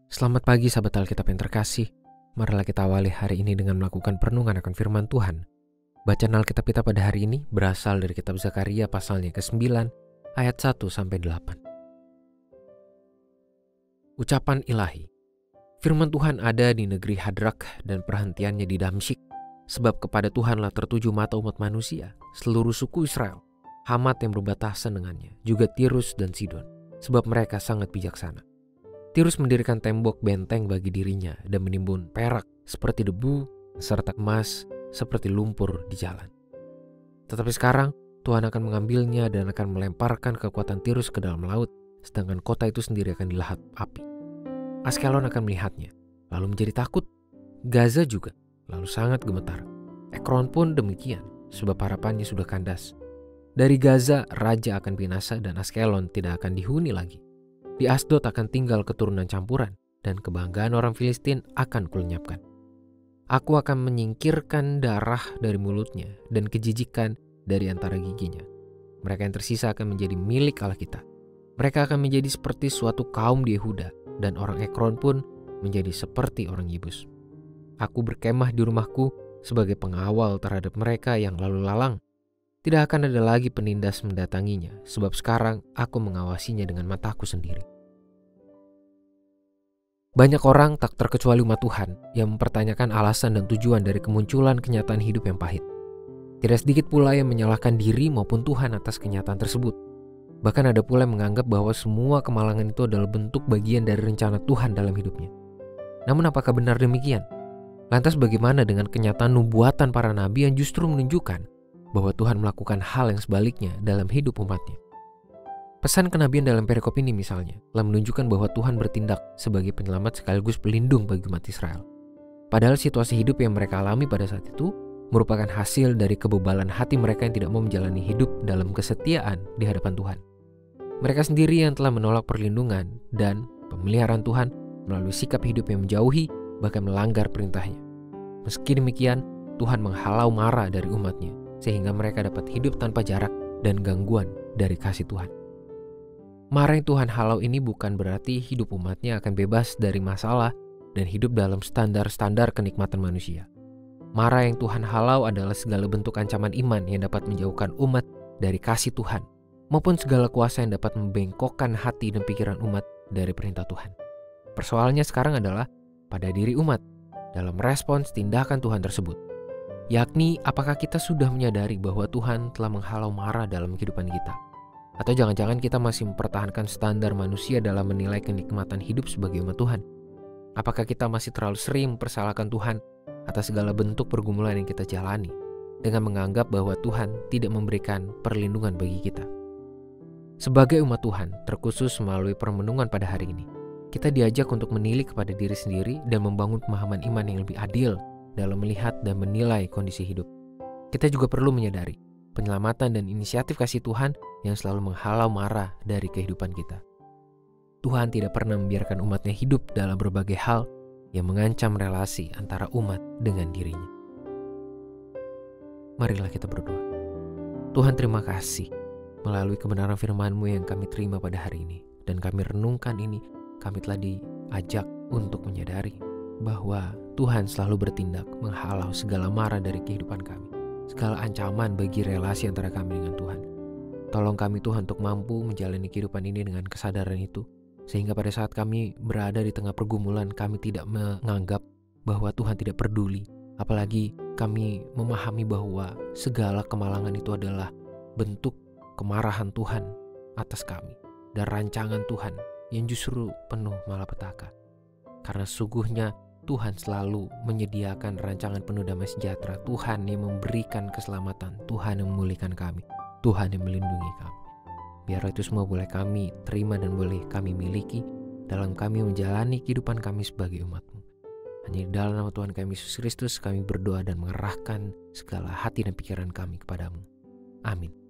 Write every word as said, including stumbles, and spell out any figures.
Selamat pagi sahabat Alkitab yang terkasih. Marilah kita awali hari ini dengan melakukan perenungan akan firman Tuhan. Bacaan Alkitab kita pada hari ini berasal dari kitab Zakaria pasalnya kesembilan ayat satu sampai delapan. Ucapan ilahi. Firman Tuhan ada di negeri Hadrak dan perhentiannya di Damsyik. Sebab kepada Tuhanlah tertuju mata umat manusia, seluruh suku Israel, Hamat yang berbatasan dengannya, juga Tirus dan Sidon, sebab mereka sangat bijaksana. Tirus mendirikan tembok benteng bagi dirinya dan menimbun perak seperti debu, serta emas seperti lumpur di jalan. Tetapi sekarang Tuhan akan mengambilnya dan akan melemparkan kekuatan Tirus ke dalam laut, sedangkan kota itu sendiri akan dilahap api. Askelon akan melihatnya, lalu menjadi takut. Gaza juga, lalu sangat gemetar. Ekron pun demikian, sebab harapannya sudah kandas. Dari Gaza, raja akan binasa dan Askelon tidak akan dihuni lagi. Di Asdod akan tinggal keturunan campuran, dan kebanggaan orang Filistin akan kulenyapkan. Aku akan menyingkirkan darah dari mulutnya dan kejijikan dari antara giginya. Mereka yang tersisa akan menjadi milik Allah kita. Mereka akan menjadi seperti suatu kaum di Yehuda, dan orang Ekron pun menjadi seperti orang Yebus. Aku berkemah di rumahku sebagai pengawal terhadap mereka yang lalu lalang. Tidak akan ada lagi penindas mendatanginya, sebab sekarang aku mengawasinya dengan mataku sendiri. Banyak orang, tak terkecuali umat Tuhan, yang mempertanyakan alasan dan tujuan dari kemunculan kenyataan hidup yang pahit. Tidak sedikit pula yang menyalahkan diri maupun Tuhan atas kenyataan tersebut. Bahkan ada pula yang menganggap bahwa semua kemalangan itu adalah bentuk bagian dari rencana Tuhan dalam hidupnya. Namun apakah benar demikian? Lantas bagaimana dengan kenyataan nubuatan para nabi yang justru menunjukkan bahwa Tuhan melakukan hal yang sebaliknya dalam hidup umatnya? Pesan kenabian dalam perikop ini misalnya telah menunjukkan bahwa Tuhan bertindak sebagai penyelamat sekaligus pelindung bagi umat Israel. Padahal situasi hidup yang mereka alami pada saat itu merupakan hasil dari kebebalan hati mereka yang tidak mau menjalani hidup dalam kesetiaan di hadapan Tuhan. Mereka sendiri yang telah menolak perlindungan dan pemeliharaan Tuhan melalui sikap hidup yang menjauhi bahkan melanggar perintahnya. Meski demikian, Tuhan menghalau mara dari umatnya sehingga mereka dapat hidup tanpa jarak dan gangguan dari kasih Tuhan. Mara yang Tuhan halau ini bukan berarti hidup umatnya akan bebas dari masalah dan hidup dalam standar-standar kenikmatan manusia. Mara yang Tuhan halau adalah segala bentuk ancaman iman yang dapat menjauhkan umat dari kasih Tuhan, maupun segala kuasa yang dapat membengkokkan hati dan pikiran umat dari perintah Tuhan. Persoalannya sekarang adalah pada diri umat dalam respons tindakan Tuhan tersebut. Yakni apakah kita sudah menyadari bahwa Tuhan telah menghalau mara dalam kehidupan kita? Atau jangan-jangan kita masih mempertahankan standar manusia dalam menilai kenikmatan hidup sebagai umat Tuhan? Apakah kita masih terlalu sering mempersalahkan Tuhan atas segala bentuk pergumulan yang kita jalani dengan menganggap bahwa Tuhan tidak memberikan perlindungan bagi kita? Sebagai umat Tuhan, terkhusus melalui permenungan pada hari ini, kita diajak untuk menilik kepada diri sendiri dan membangun pemahaman iman yang lebih adil dalam melihat dan menilai kondisi hidup. Kita juga perlu menyadari penyelamatan dan inisiatif kasih Tuhan yang selalu menghalau mara dari kehidupan kita. Tuhan tidak pernah membiarkan umatnya hidup dalam berbagai hal yang mengancam relasi antara umat dengan dirinya. Marilah kita berdoa. Tuhan, terima kasih melalui kebenaran firman-Mu yang kami terima pada hari ini dan kami renungkan ini. Kami telah diajak untuk menyadari bahwa Tuhan selalu bertindak menghalau segala mara dari kehidupan kami, segala ancaman bagi relasi antara kami dengan Tuhan. Tolong kami Tuhan untuk mampu menjalani kehidupan ini dengan kesadaran itu, sehingga pada saat kami berada di tengah pergumulan kami tidak menganggap bahwa Tuhan tidak peduli. Apalagi kami memahami bahwa segala kemalangan itu adalah bentuk kemarahan Tuhan atas kami dan rancangan Tuhan yang justru penuh malapetaka. Karena sungguhnya Tuhan selalu menyediakan rancangan penuh damai sejahtera. Tuhan yang memberikan keselamatan, Tuhan yang memulihkan kami, Tuhan yang melindungi kami. Biar itu semua boleh kami terima dan boleh kami miliki dalam kami menjalani kehidupan kami sebagai umat-Mu. Hanya di dalam nama Tuhan kami Yesus Kristus kami berdoa dan mengerahkan segala hati dan pikiran kami kepadamu. Amin.